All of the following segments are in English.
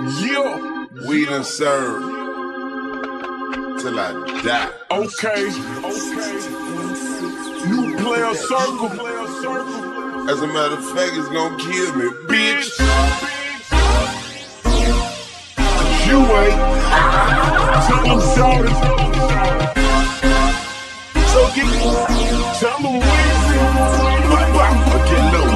Yeah, we done served till I die. okay. New player circle. As a matter of fact, it's gonna kill me, bitch. You ain't. Tell them shorty. So tell them Weezy. Get low.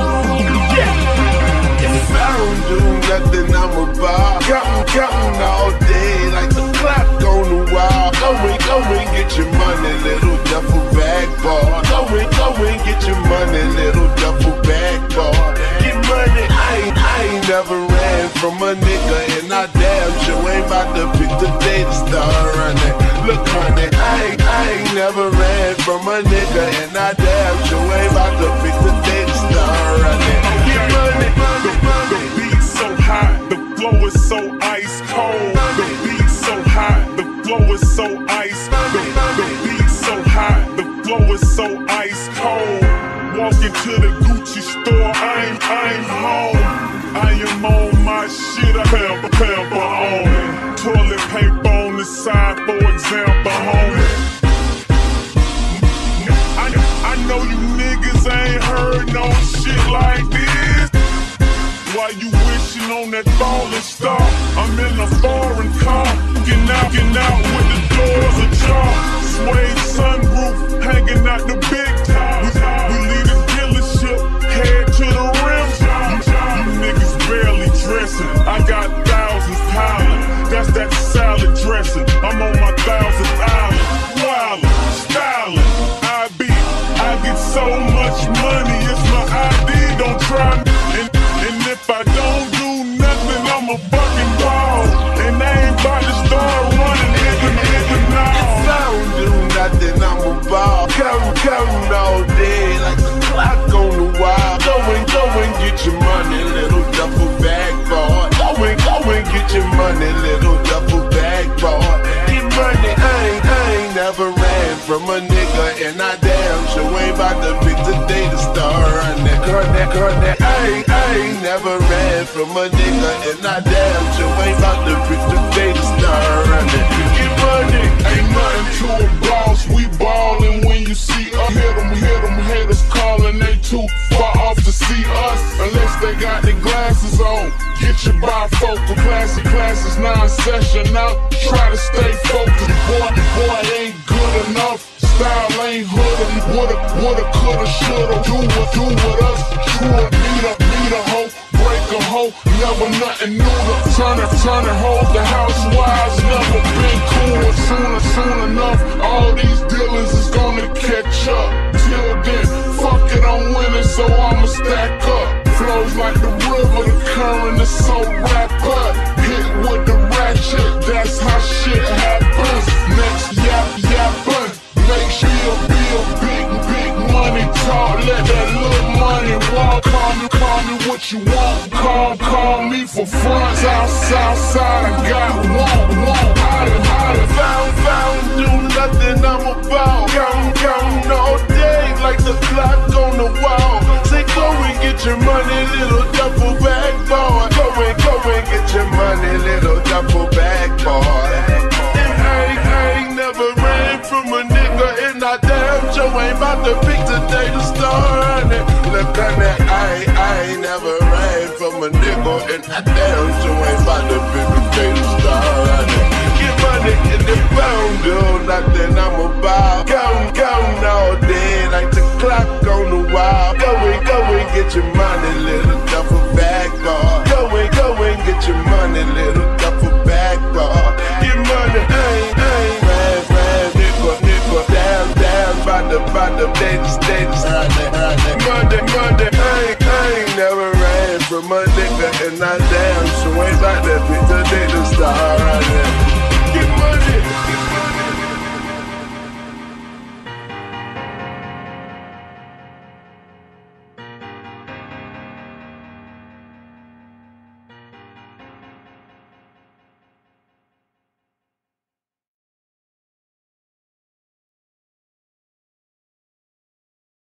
If I don't do nothing, I'm about counting all day like the clock on the wall. Go and get your money, little duffel bag boy. Go and get your money, little duffel bag boy. Get money, I ain't never ran from a nigga, and I damn sure ain't about to pick the day to start running. Look, honey, I ain't never ran from a nigga, and I damn sure ain't about to pick the day to start running. Get money, The beat's so hot, the flow is so ice cold. The beat's so hot, the flow is so ice. The beat's so hot, the flow is so ice cold. Walk into the Gucci store, I'm home. I am on my shit, I pamper on it. Toilet paper on the side, for example, homie. I know you niggas ain't heard no shit like this. Why you wishing on that falling star? I'm in a foreign car, getting out with the doors ajar. Suede sunroof, hanging out the big top. We leave the dealership, head to the rim. You niggas barely dressing, I got thousands piling. That's that salad dressing, I'm on my 1,000th island. Wildin', styling, I get so much money, it's my ID, don't try me. And if I don't do nothing, I'm a fucking ball. And I ain't about to start running, nigga, no. if I don't do nothing, I'm a ball. Counting all day like the clock on the wall. Go and get your money, little duffel bag boy. Go and get your money, little duffel bag boy. Get money, I ain't never ran from a nigga, and I damn sure ain't about to pick the day to start running. I ain't never ran from a nigga, and I damn sure ain't about to pick the day to start running. Get money, Ain't nothing to a boss, we ballin' when you see us. Hit 'em, haters callin', they too far off to see us. Unless they got their glasses on. Get your bifocal, classes non-sessional. Try to stay focused, boy ain't good enough. Style ain't hood, woulda, coulda, shoulda. Do with us, true, meet a hoe, break a hoe, never nothing new to turn it, hold the housewives, never been cooler. Soon enough, all these dealers is gonna catch up. Till then, fuck it, I'm winning, so I'ma stack up. Flows like the river, the current is so wrapped up. Hit with the ratchet, that's how shit happens. Next yappin', make sure be a big money talk. Let that little money walk. Call me what you want. Call me for fronts. Outside, I got one. if I don't do nothing, I'm about counting all day like the clock on the wall. Say go and get your money, little duffel bag boy. Go and get your money, little duffel bag boy. And I ain't never ran from a nigga, and I damn sure ain't about to pick the day to start running. Look on that, I ain't never ran from a nigga, and I damn sure ain't about to pick the day to start running. Get money, and if I don't do nothing, I'm about counting all day like the clock on the wall. Go and get your money, little